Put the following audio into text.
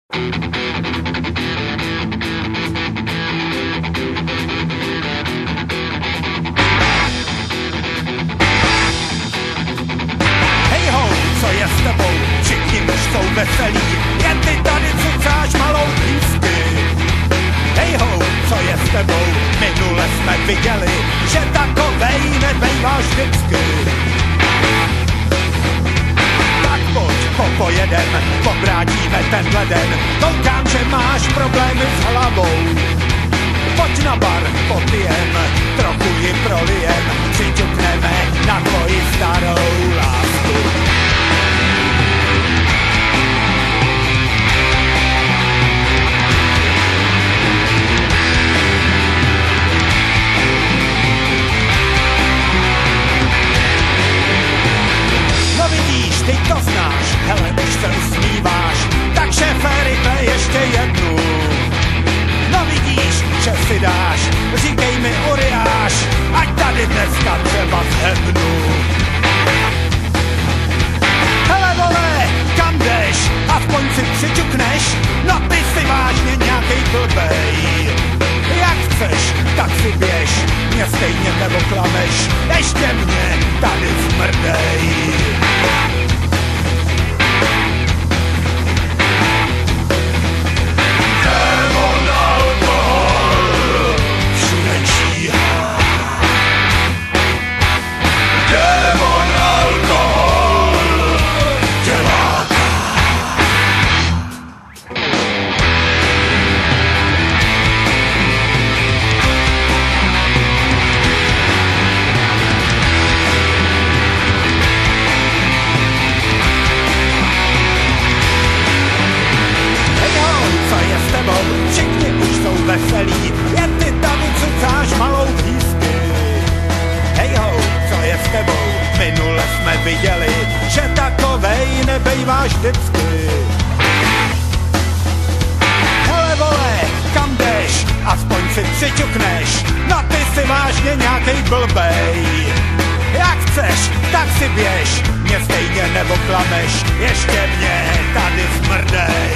S tebou, všichni už jsou veselí, jen ty tady cucáš malou písky. Hej ho, co je s tebou, minule jsme viděli, že takovej nebejváš vždycky. Tak pojď, pojedem, pobrátíme tenhle den, koukám, že máš problémy s hlavou. Pojď na bar, popijem, trochu ji prolijem, přiťukneme na tvoji starou lásku. Ty to znáš, hele, už se usmíváš, takže Feripe ještě jednu. No vidíš, že si dáš, říkej mi uriáš, ať tady dneska třeba zhebnu. Hele vole, kam jdeš, aspoň si přiťukneš, no ty si vážně nějakej blbej. Jak chceš, tak si běž, mě stejně neoklameš, ještě mě tady smrdej. Démon alkohol všude číhá. Démon alkohol tě láká. Všichni už jsou veselí, jen ty tady cucáš malou písky. Hej ho, co je s tebou, minule jsme viděli, že takovej nebejváš vždycky. Hele vole, kam jdeš, aspoň si přiťukneš, no ty si vážně nějakej blbej. Jak chceš, tak si běž, mě stejně neoklameš, ještě mě tady smrdej.